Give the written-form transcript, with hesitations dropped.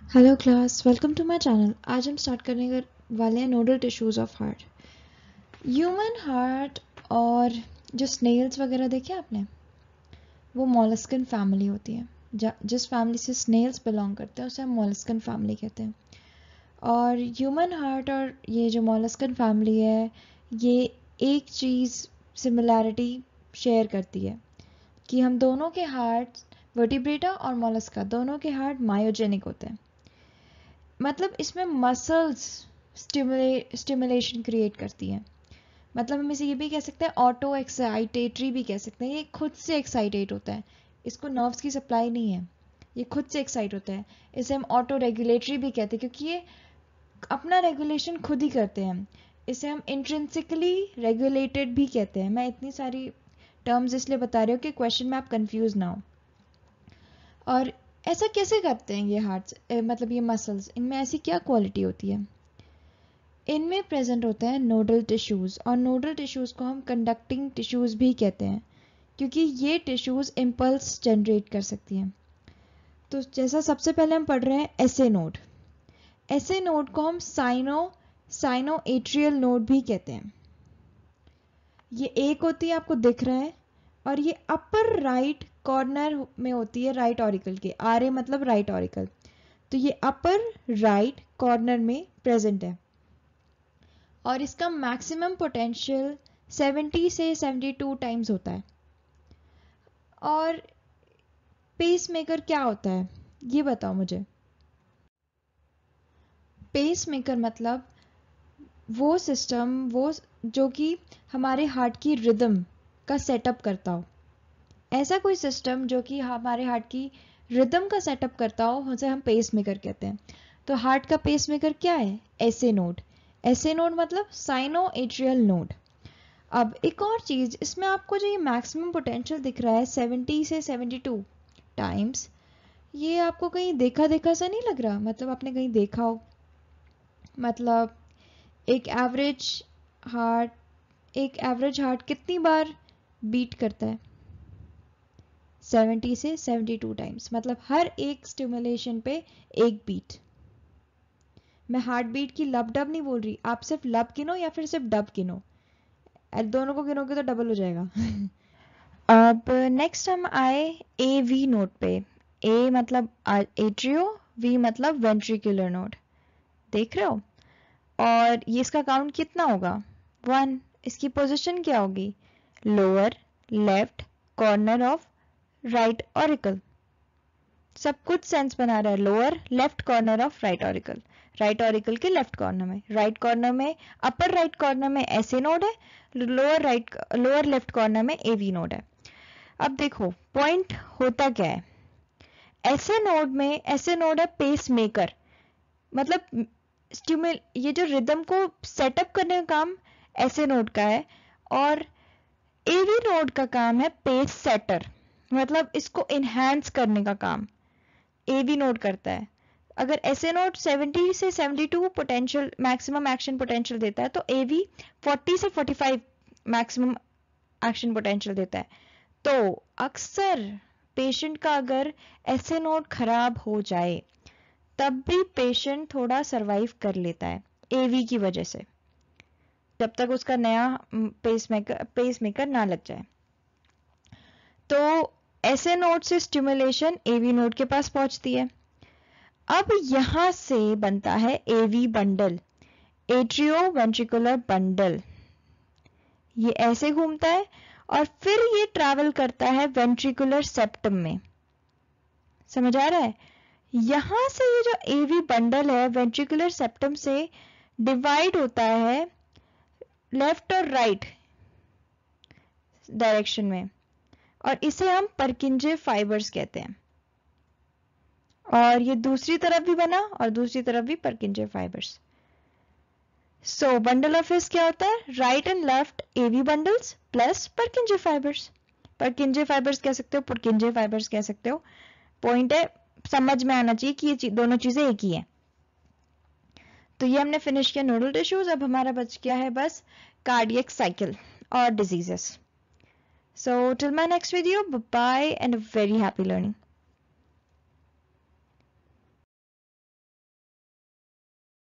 Hello class, welcome to my channel. आज हम start करने वाले हैं nodal tissues of heart. Human heart और जो स्नेल्स वगैरह देखे आपने, वो मॉलस्कन फैमिली होती है। जिस फैमिली से स्नेल्स बिलोंग करते हैं उसे हम मॉलस्कन फैमिली कहते हैं। और ह्यूमन हार्ट और ये जो मॉलस्कन फैमिली है, ये एक चीज़ सिमिलैरिटी शेयर करती है कि हम दोनों के हार्ट, वर्टिब्रेटा और मोलस्का दोनों के हार्ट मायोजेनिक होते हैं। मतलब इसमें मसल्स स्टिमुलेशन क्रिएट करती हैं। मतलब हम इसे ये भी कह सकते हैं ऑटो एक्साइटेटरी भी कह सकते हैं। ये खुद से एक्साइटेट होता है, इसको नर्व्स की सप्लाई नहीं है, ये खुद से एक्साइट होता है। इसे हम ऑटो रेगुलेटरी भी कहते हैं क्योंकि ये अपना रेगुलेशन खुद ही करते हैं। इसे हम इंट्रिंसिकली रेगुलेटेड भी कहते हैं। मैं इतनी सारी टर्म्स इसलिए बता रही हूँ कि क्वेश्चन में आप कंफ्यूज ना हो। और ऐसा कैसे करते हैं ये हार्ट्स, मतलब ये मसल्स, इनमें ऐसी क्या क्वालिटी होती है? इनमें प्रेजेंट होते हैं नोडल टिश्यूज़, और नोडल टिश्यूज़ को हम कंडक्टिंग टिश्यूज़ भी कहते हैं क्योंकि ये टिश्यूज़ इम्पल्स जनरेट कर सकती हैं। तो जैसा सबसे पहले हम पढ़ रहे हैं एसे नोड। एसे नोड को हम साइनो एट्रियल नोड भी कहते हैं। ये एक होती है, आपको दिख रहा है, और ये अपर राइट कॉर्नर में होती है राइट ऑरिकल के। आर ए मतलब राइट ऑरिकल, तो ये अपर राइट कॉर्नर में प्रेजेंट है। और इसका मैक्सिमम पोटेंशियल 70 से 72 टाइम्स होता है। और पेस मेकर क्या होता है ये बताओ मुझे। पेस मेकर मतलब वो सिस्टम, वो जो कि हमारे हार्ट की रिदम का सेटअप करता हो। ऐसा कोई सिस्टम जो कि हमारे हार्ट की रिदम का सेटअप करता हो, उसे हम पेस मेकर कहते हैं। तो हार्ट का पेस मेकर क्या है? SA node. एसे नोड मतलब साइनो एट्रियल नोड। अब एक और चीज़, इसमें आपको जो ये मैक्सिमम पोटेंशियल दिख रहा है 70 से 72 टाइम्स, ये आपको कहीं देखा देखा सा नहीं लग रहा? मतलब आपने कहीं देखा हो? मतलब एक एवरेज हार्ट कितनी बार बीट करता है? 70 से 72 टाइम्स, मतलब हर एक स्टिमुलेशन पे एक बीट। मैं हार्ट बीट की लब डब नहीं बोल रही, आप सिर्फ लब गिनो या फिर सिर्फ डब गिनो। दोनों को गिनोगे तो डबल हो जाएगा। अब नेक्स्ट हम आए ए वी नोड पे। ए मतलब एट्रियो, वी मतलब वेंट्रिकुलर नोड। देख रहे हो? और ये इसका काउंट कितना होगा? 1। इसकी पोजीशन क्या होगी? Lower left corner of right auricle. सब कुछ सेंस बना रहा है। Lower left corner of right auricle, right auricle के लेफ्ट कॉर्नर में, राइट कॉर्नर में, अपर राइट कॉर्नर में ऐसे नोड है, लोअर लेफ्ट कॉर्नर में एवी नोड है। अब देखो पॉइंट होता क्या है। ऐसे नोड है पेस मेकर, मतलब ये जो रिदम को सेटअप करने का काम ऐसे नोड का है, और एवी नोड का काम है पेस सेटर, मतलब इसको इनहैंस करने का काम एवी नोड करता है। अगर ऐसे नोड 70 से 72 पोटेंशियल मैक्सिमम एक्शन पोटेंशियल देता है, तो एवी 40 से 45 मैक्सिमम एक्शन पोटेंशियल देता है। तो अक्सर पेशेंट का अगर ऐसे नोड खराब हो जाए तब भी पेशेंट थोड़ा सरवाइव कर लेता है एवी की वजह से, जब तक उसका नया पेसमेकर ना लग जाए। तो ऐसे नोड से स्टिमुलेशन एवी नोड के पास पहुंचती है। अब यहां से बनता है AV bundle, atrio ventricular bundle. ये ऐसे घूमता है और फिर ये ट्रैवल करता है वेंट्रिकुलर सेप्टम में। समझ आ रहा है? यहां से ये जो एवी बंडल है वेंट्रिकुलर सेप्टम से डिवाइड होता है लेफ्ट और राइट डायरेक्शन में, और इसे हम परकिंजे फाइबर्स कहते हैं। और ये दूसरी तरफ भी बना और दूसरी तरफ भी Purkinje fibres. So bundle of His क्या होता है? Right and left AV bundles plus Purkinje fibres. Purkinje fibres कह सकते हो, पुरकिंजे फाइबर्स कह सकते हो। पॉइंट है, समझ में आना चाहिए कि ये दोनों चीजें एक ही हैं। तो ये हमने फिनिश किया नोडल टिश्यूज। अब हमारा बच गया है बस कार्डियक साइकिल और diseases. So till my next video, bye bye and a very happy learning.